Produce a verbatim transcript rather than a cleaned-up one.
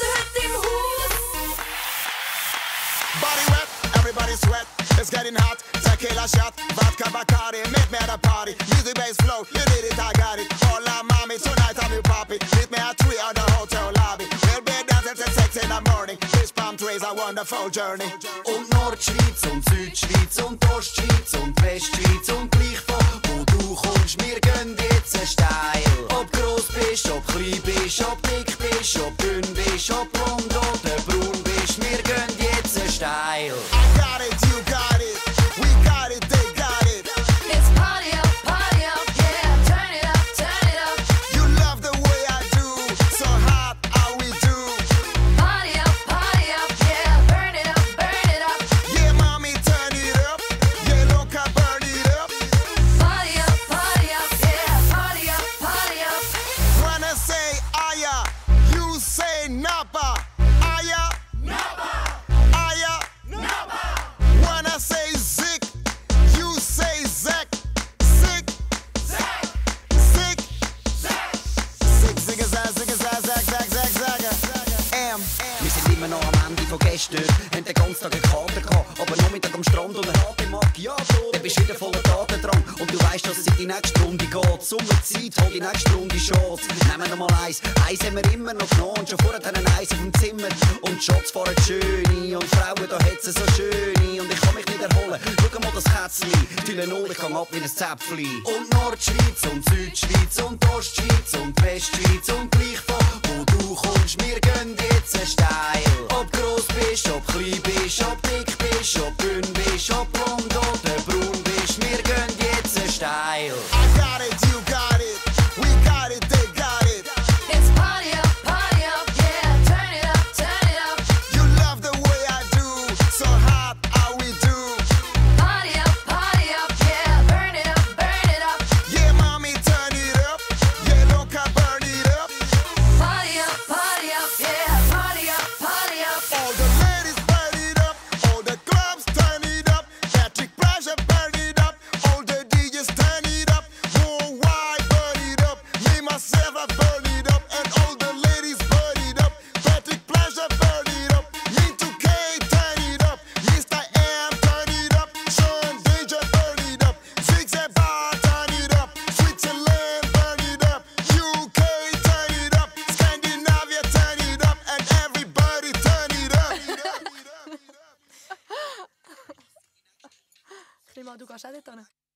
heute im Haus. Body wet, everybody sweat. It's getting hot, tequila shot, vodka Bacardi, meet me at a party. Music bass flow, you need it, I got it. Hola mommy, tonight I'm your poppy. Meet me at three on the hotel lobby. We'll be dancing till six in the morning. Fish palm trees, a wonderful journey. Und Nordschweiz und Südschweiz und Ostschweiz und Westschweiz und gleich von wo du kommst, wir gehen jetzt ein Steil. Ob gross bist, ob klein bist, ob dick bist, ob dünn bist, ob blond oder braun bist, wir gehen jetzt ein Steil. I got it, you got it. We got it, they got it. It's party up, party up, yeah. Turn it up, turn it up. You love the way I do. So hot, how we do. Party up, party up, yeah. Burn it up, burn it up. Yeah, mommy, turn it up. Yeah, loca, burn it up. Party up, party up, yeah. Party up, party up. When I say Ayia, you say Napa. Ayia Napa. Ayia Napa. When I say Zic, you say Zac. Zic, Zac. Zic, Zac. Zic, ZicZac, ZicZac, Zac, Zac, Zac, Zac. M. Wir sind immer noch am Ende von gestern. Haben den ganzen Tag einen Kater gehabt, aber Nachmittag am Strand und ein Hate Macchiato. Dann bist du wieder voller Tatendrang und du weißt, dass es in die nächste Runde geht. Sommerzeit, hol die nächste Runde Shots. Nehmen wir mal eins. Eins haben wir immer noch genommen und schon vorher einen Eis auf dem Zimmer. Und die Shots fahren schöne und Frauen, da hat sie so schöne. Und ich kann mich nicht erholen. Schau mal das Kätzchen, Tülle null, ich gang ab wie ein Zäpfli. Und Nordschweiz und Südschweiz und Ostschweiz und Westschweiz und gleich von wo du kommst, wir gehen jetzt ein Steil. Ob gross bist, ob klein bist, ob dick bist, ob dünn bist, ob blond oder braun bist, wir gehen jetzt ein Steil. I got it, you got it. We got it, they got it. It's party up, party up, yeah. Turn it up, turn it up. You love the way I do. So hot, how we do. Party up, party up, yeah. Burn it up, burn it up. Yeah, mommy, turn it up. Yeah, loca, burn it up. Party up, party up, yeah. Party up, party up. All the ladies burn it up. All the clubs turn it up. Patrick Pressure burn it up. All the D Js turn it up. Worldwide burn it up. Me, myself, I burn it up. And all the ladies burn it up. Patrick Pleasure burn it up. Me two K turn it up. Mister M turn it up. Sean D J burn it up. ZicZac bar turn it up. Switzerland burn it up. U K turn it up. Scandinavia turn it up. And everybody turn it up. Klima, du gehst auch dort hin?